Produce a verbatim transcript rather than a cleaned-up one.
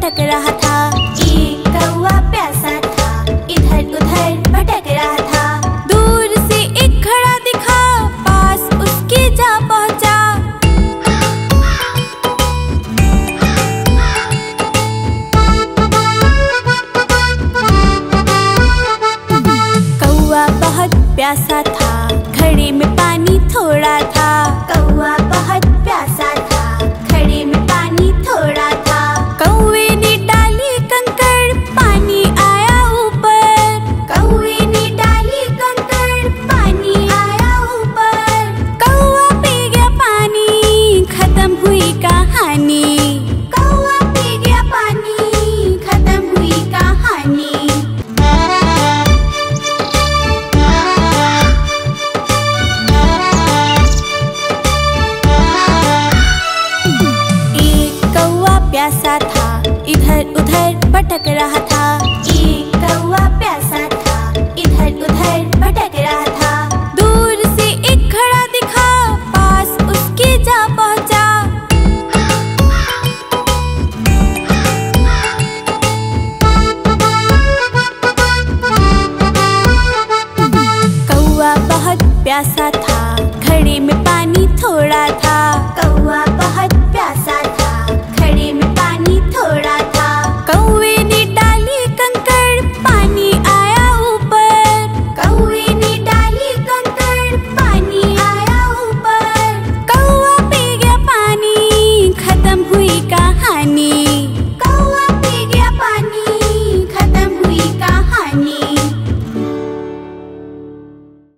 भटक रहा था। एक कौवा प्यासा था, इधर उधर भटक रहा था। दूर से एक घड़ा दिखा, पास उसके जा पहुंचा। कौवा बहुत प्यासा था, घड़े में पानी थोड़ा था। कौवा बहुत प्यासा था, घड़े में पानी थोड़ा था। कौवे ने डाली कंकड़, पानी आया ऊपर। कौवे ने डाली कंकड़, पानी आया ऊपर। कौवा पी गया पानी, खत्म हुई कहानी। कौवा पी गया पानी, खत्म हुई कहानी। प्यासा था, इधर उधर भटक रहा था। एक कौवा प्यासा था, इधर उधर भटक रहा था। दूर से एक घड़ा दिखा, पास उसके जा पहुंचा। कौवा बहुत प्यासा था,